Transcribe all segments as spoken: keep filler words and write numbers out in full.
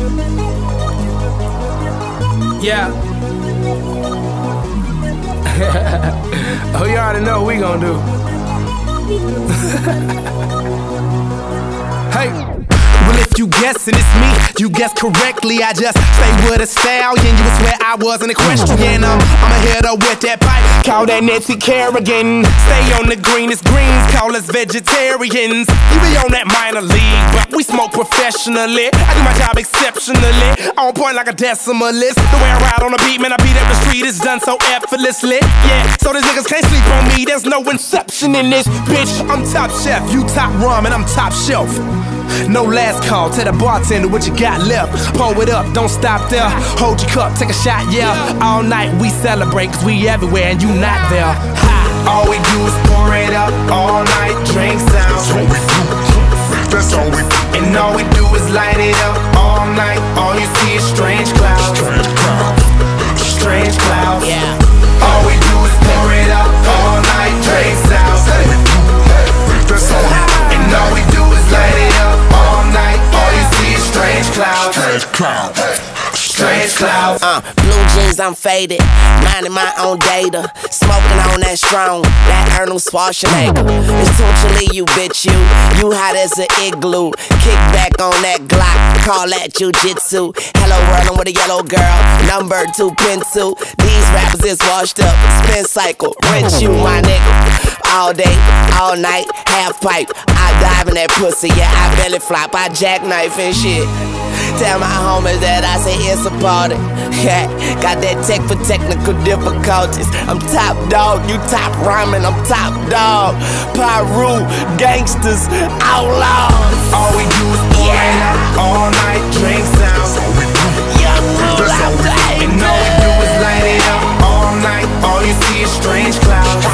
Yeah. Oh, you already know what we gon' do. Hey. Well, if you guessing it's me, you guessed correctly. I just stay with a stallion. You would swear I wasn't equestrian. Um, I'ma hit her with that pipe, call that Nancy Kerrigan. Stay on the greenest greens, call us vegetarians. You be on that minor league, but we smoke professionally. I do my job exceptionally, on point like a decimalist. The way I ride on the beat, man, I beat up the street, it's done so effortlessly. Yeah, so these niggas can't sleep on me, there's no inception in this bitch. I'm top chef, you top rum, and I'm top shelf. No last call, tell the bartender what you got left. Pour it up, don't stop there. Hold your cup, take a shot, yeah. All night we celebrate, cause we everywhere and you not there. Ha. All we do is pour it up, all night, drink sounds. That's all we do, that's all we do. And all we do is light it up, all night. All you see is strange clouds. Strange clouds, strange clouds. Yeah. All we do is pour it up, all night, drink sounds. That's all we do. And all we do is light it up all night. All you see is strange clouds. Strange clouds. Strange clouds. Uh, blue jeans, I'm faded, minding my own data, smoking on that strong, that Arnold Schwarzenegger. Essentially, you bitch, you, you hot as an igloo. Kick back on that Glock, call that jujitsu. Hello world, I'm with a yellow girl, number two pencil. These rappers is washed up, spin cycle, rinse you, my nigga. All day, all night, half pipe. I dive in that pussy, yeah, I belly flop, I jackknife and shit. Tell my homies that I say it's a party. Yeah, got that tech for technical difficulties. I'm top dog, you top rhyming, I'm top dog. Pyru, gangsters, outlaws. All we do is pour it up all night, drink sounds. Young rules, I'm dying. And all we do is light it up all night. All you see is strange clouds.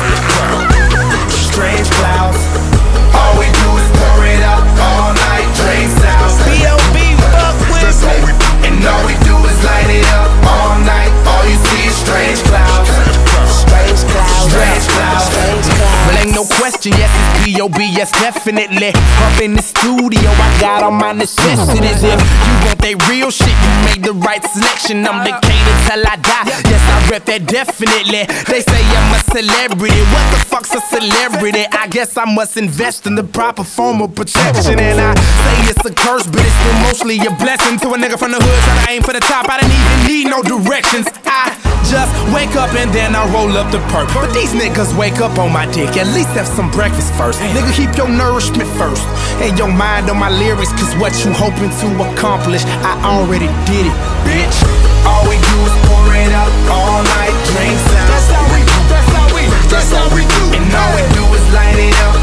Strange clouds. All we do is pour it up all night, drink sounds. B O B fuck with me. And all we do is light it up all night. All you see is strange clouds. Strange clouds. Strange clouds. Strange clouds. Well, ain't no question, yes, it's B O B, yes, definitely. Up in the studio, I got all my necessities. If you want that real shit, you made the right selection. I'm Decatur till I die, yes, I rep that definitely. They say I'm a celebrity, what the fuck's a celebrity? I guess I must invest in the proper form of protection. And I say it's a curse, but it's still mostly a blessing. To a nigga from the hood trying to aim for the top, I didn't even need no directions. I just wake up and then I roll up the perk. But these niggas wake up on my dick, at least have some breakfast first. Nigga, keep your nourishment first, and your mind on my lyrics, cause what you hoping to accomplish, I already did it, bitch. All we do is pour it up all night, drink sounds. That's how we do, that's how we, that's how we do. And all we do is light it up